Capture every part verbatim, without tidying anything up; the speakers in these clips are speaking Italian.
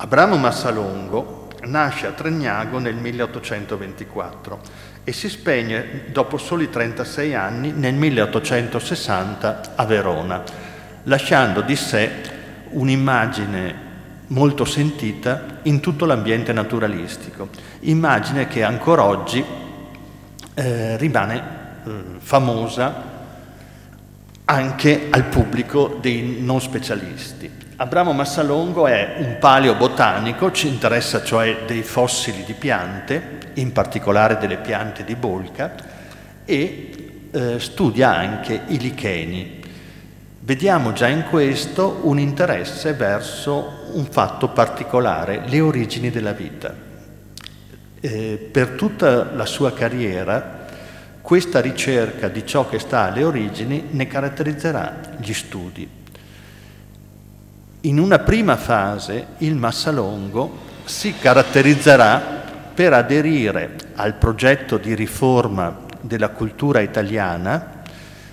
Abramo Massalongo nasce a Tregnago nel milleottocentoventiquattro e si spegne dopo soli trentasei anni nel milleottocentosessanta a Verona, lasciando di sé un'immagine molto sentita in tutto l'ambiente naturalistico, immagine che ancora oggi eh, rimane eh, famosa anche al pubblico dei non specialisti. Abramo Massalongo è un paleobotanico, ci interessa cioè dei fossili di piante, in particolare delle piante di Bolca, e eh, studia anche i licheni. Vediamo già in questo un interesse verso un fatto particolare, le origini della vita. Eh, per tutta la sua carriera, questa ricerca di ciò che sta alle origini ne caratterizzerà gli studi. In una prima fase il Massalongo si caratterizzerà per aderire al progetto di riforma della cultura italiana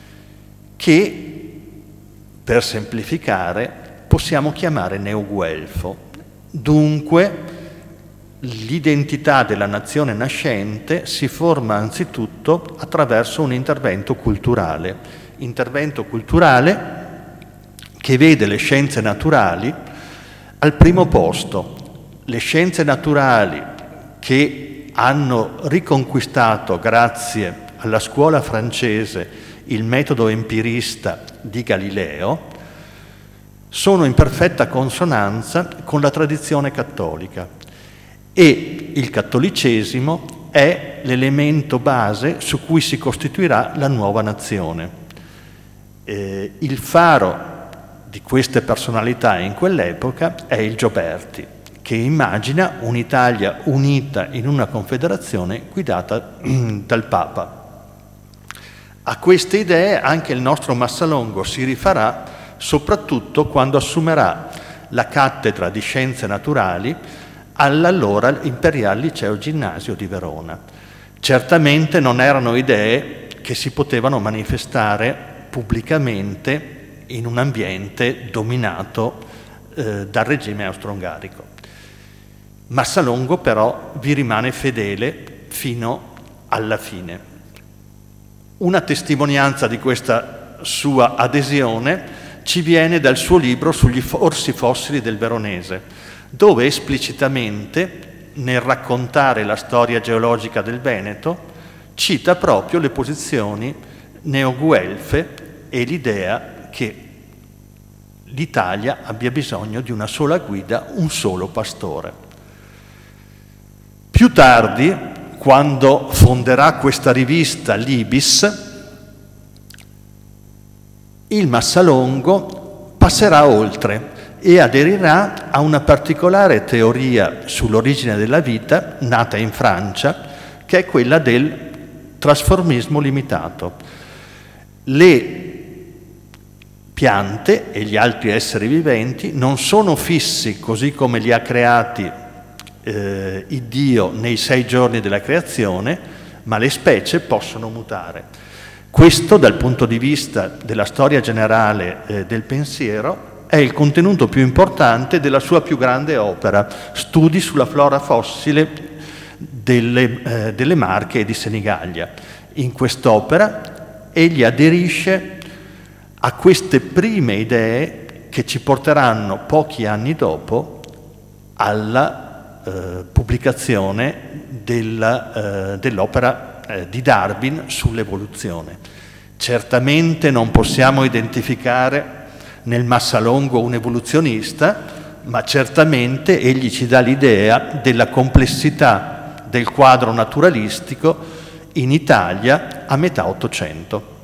che, per semplificare, possiamo chiamare neoguelfo. Dunque, l'identità della nazione nascente si forma anzitutto attraverso un intervento culturale. Intervento culturale che vede le scienze naturali al primo posto. Le scienze naturali che hanno riconquistato, grazie alla scuola francese, il metodo empirista di Galileo, sono in perfetta consonanza con la tradizione cattolica e il cattolicesimo è l'elemento base su cui si costituirà la nuova nazione. Eh, il faro di queste personalità in quell'epoca è il Gioberti, che immagina un'Italia unita in una confederazione guidata dal Papa. A queste idee anche il nostro Massalongo si rifarà, soprattutto quando assumerà la cattedra di Scienze Naturali all'allora Imperial Liceo Ginnasio di Verona. Certamente non erano idee che si potevano manifestare pubblicamente in un ambiente dominato eh, dal regime austro-ungarico. Massalongo però vi rimane fedele fino alla fine. Una testimonianza di questa sua adesione ci viene dal suo libro sugli orsi fossili del Veronese, dove esplicitamente, nel raccontare la storia geologica del Veneto, cita proprio le posizioni neoguelfe e l'idea che l'Italia abbia bisogno di una sola guida, un solo pastore. Più tardi, quando fonderà questa rivista, l'Ibis, il Massalongo passerà oltre e aderirà a una particolare teoria sull'origine della vita, nata in Francia, che è quella del trasformismo limitato. Le piante e gli altri esseri viventi non sono fissi così come li ha creati eh, il Dio nei sei giorni della creazione, ma le specie possono mutare. Questo, dal punto di vista della storia generale eh, del pensiero, è il contenuto più importante della sua più grande opera, Studi sulla flora fossile delle, eh, delle Marche e di Senigallia. In quest'opera egli aderisce a queste prime idee che ci porteranno pochi anni dopo alla eh, pubblicazione della, eh, dell'opera eh, di Darwin sull'evoluzione. Certamente non possiamo identificare nel Massalongo un evoluzionista, ma certamente egli ci dà l'idea della complessità del quadro naturalistico in Italia a metà Ottocento.